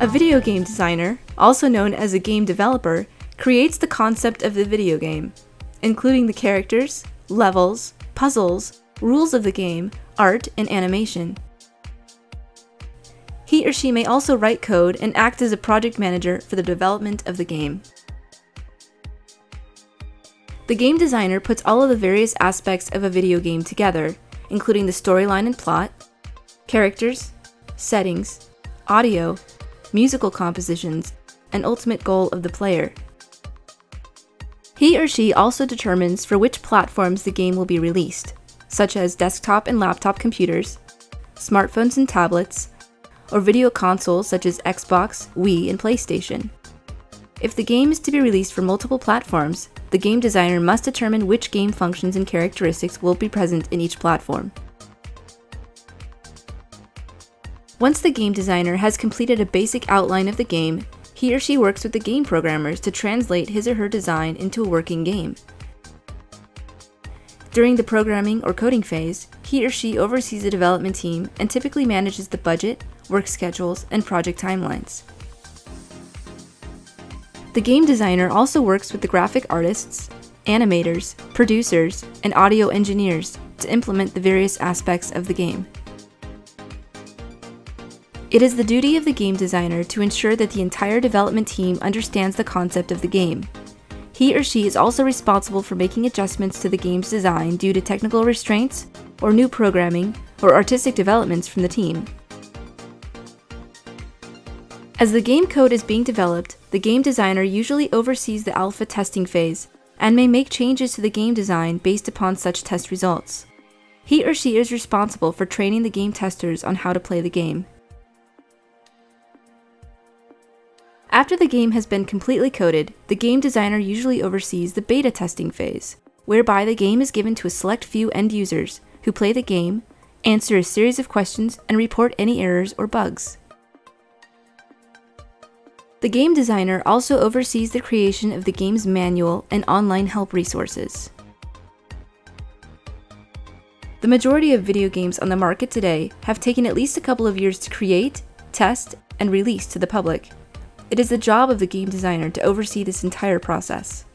A video game designer, also known as a game developer, creates the concept of the video game, including the characters, levels, puzzles, rules of the game, art, and animation. He or she may also write code and act as a project manager for the development of the game. The game designer puts all of the various aspects of a video game together, including the storyline and plot, characters, settings, audio, musical compositions, and ultimate goal of the player. He or she also determines for which platforms the game will be released, such as desktop and laptop computers, smartphones and tablets, or video consoles such as Xbox, Wii, and PlayStation. If the game is to be released for multiple platforms, the game designer must determine which game functions and characteristics will be present in each platform. Once the game designer has completed a basic outline of the game, he or she works with the game programmers to translate his or her design into a working game. During the programming or coding phase, he or she oversees the development team and typically manages the budget, work schedules, and project timelines. The game designer also works with the graphic artists, animators, producers, and audio engineers to implement the various aspects of the game. It is the duty of the game designer to ensure that the entire development team understands the concept of the game. He or she is also responsible for making adjustments to the game's design due to technical restraints, or new programming, or artistic developments from the team. As the game code is being developed, the game designer usually oversees the alpha testing phase and may make changes to the game design based upon such test results. He or she is responsible for training the game testers on how to play the game. After the game has been completely coded, the game designer usually oversees the beta testing phase, whereby the game is given to a select few end users who play the game, answer a series of questions, and report any errors or bugs. The game designer also oversees the creation of the game's manual and online help resources. The majority of video games on the market today have taken at least a couple of years to create, test, and release to the public. It is the job of the game designer to oversee this entire process.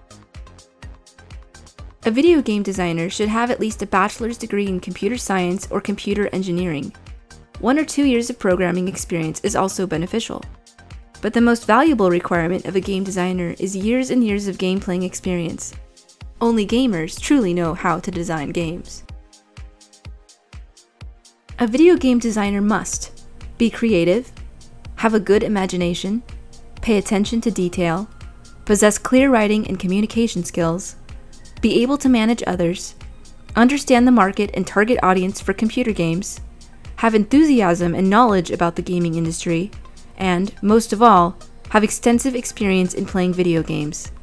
A video game designer should have at least a bachelor's degree in computer science or computer engineering. 1 or 2 years of programming experience is also beneficial. But the most valuable requirement of a game designer is years and years of game playing experience. Only gamers truly know how to design games. A video game designer must be creative, have a good imagination, pay attention to detail, possess clear writing and communication skills, be able to manage others, understand the market and target audience for computer games, have enthusiasm and knowledge about the gaming industry, and, most of all, have extensive experience in playing video games.